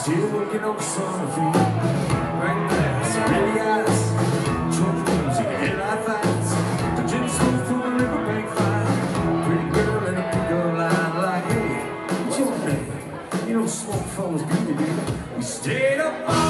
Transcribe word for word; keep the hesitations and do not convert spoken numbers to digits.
Still working on Santa Fe. Right glass, pretty eyes, drunk music, headlight fights, the gin smoke from a riverbank fire. Pretty girl in a pickup line like, hey, what's your name? You don't smoke from his beauty, do you? We stayed up all